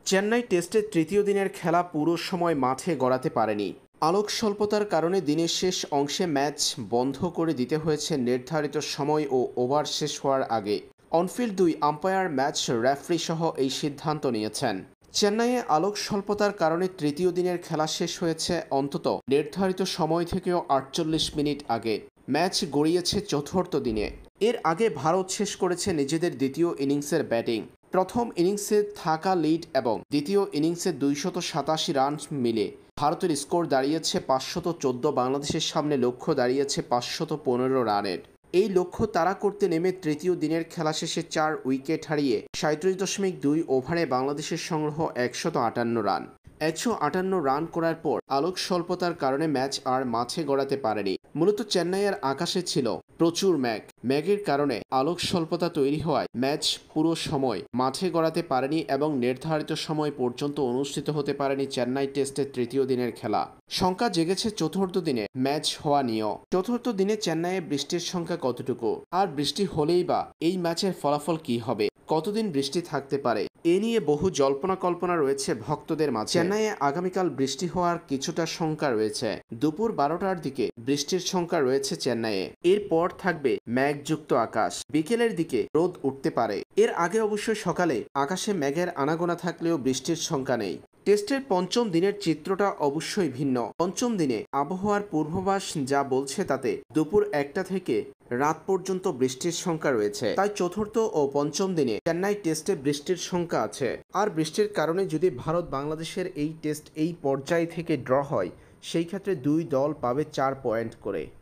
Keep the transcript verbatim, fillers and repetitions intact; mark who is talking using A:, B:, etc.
A: চেন্নাই টেস্টের তৃতীয় দিনের খেলা পুরো সময় মাঠে গড়াতে পারেনি। আলোক স্বল্পতার কারণে দিনের শেষ অংশে ম্যাচ বন্ধ করে দিতে হয়েছে নির্ধারিত সময় ও ওভার শেষ হওয়ার আগে। অনফিল্ড দুই আম্পায়ার ম্যাচ রেফারি সহ এই সিদ্ধান্ত নিয়েছেন। চেন্নাইয়ে আলোক স্বল্পতার কারণে তৃতীয় দিনের খেলা শেষ হয়েছে অন্তত নির্ধারিত সময় থেকেও আটচল্লিশ মিনিট আগে। ম্যাচ গড়িয়েছে চতুর্থ দিনে। এর আগে ভারত শেষ করেছে নিজেদের দ্বিতীয় ইনিংসের ব্যাটিং। প্রথম ইনিংসে থাকা লিড এবং দ্বিতীয় ইনিংসে দুইশত সাতাশি রান মিলে ভারতের স্কোর দাঁড়িয়েছে পাঁচশত চোদ্দ। বাংলাদেশের সামনে লক্ষ্য দাঁড়িয়েছে পাঁচশত পনেরো রানের। এই লক্ষ্য তাড়া করতে নেমে তৃতীয় দিনের খেলা শেষে চার উইকেট হারিয়ে সাঁইত্রিশ দশমিক দুই ওভারে বাংলাদেশের সংগ্রহ একশত আটান্ন রান। একশো আটান্ন রান করার পর আলোক স্বল্পতার কারণে ম্যাচ আর মাঠে গড়াতে পারেনি। মূলত চেন্নাইয়ের আকাশে ছিল প্রচুর ম্যাঘ। ম্যাঘের কারণে আলোক স্বল্পতা তৈরি হওয়ায় ম্যাচ পুরো সময় মাঠে গড়াতে পারেনি এবং নির্ধারিত সময় পর্যন্ত অনুষ্ঠিত হতে পারেনি চেন্নাই টেস্টের তৃতীয় দিনের খেলা। শঙ্কা জেগেছে চতুর্থ দিনে ম্যাচ হওয়া নিয়েও। চতুর্থ দিনে চেন্নাইয়ে বৃষ্টির সংখ্যা কতটুকু, আর বৃষ্টি হলেই বা এই ম্যাচের ফলাফল কি হবে, কতদিন বৃষ্টি থাকতে পারে, এ নিয়ে বহু জল্পনা কল্পনা রয়েছে ভক্তদের মাঝে। চেন্নাইয়ে আগামীকাল বৃষ্টি হওয়ার কিছুটা শঙ্কা রয়েছে। দুপুর বারোটার দিকে বৃষ্টির শঙ্কা রয়েছে চেন্নাইয়ে। এরপর থাকবে মেঘযুক্ত আকাশ। বিকেলের দিকে রোদ উঠতে পারে। এর আগে অবশ্য সকালে আকাশে মেঘের আনাগোনা থাকলেও বৃষ্টির শঙ্কা নেই। টেস্টের পঞ্চম দিনের চিত্রটা অবশ্যই ভিন্ন। পঞ্চম দিনে আবহাওয়ার পূর্বাভাস যা বলছে তাতে দুপুর একটা থেকে রাত পর্যন্ত বৃষ্টির শঙ্কা রয়েছে। তাই চতুর্থ ও পঞ্চম দিনে চেন্নাই টেস্টে বৃষ্টির শঙ্কা আছে। আর বৃষ্টির কারণে যদি ভারত বাংলাদেশের এই টেস্ট এই পর্যায় থেকে ড্র হয়, সেই ক্ষেত্রে দুই দল পাবে চার পয়েন্ট করে।